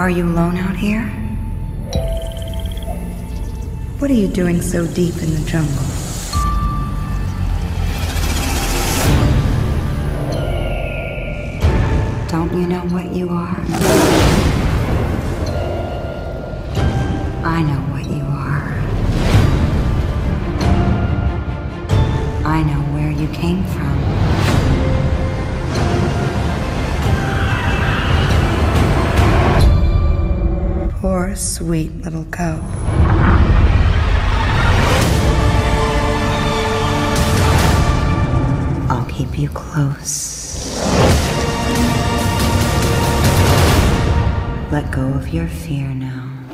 Are you alone out here? What are you doing so deep in the jungle? Don't you know what you are? I know what you are. I know where you came from. Poor, sweet little cub. I'll keep you close. Let go of your fear now.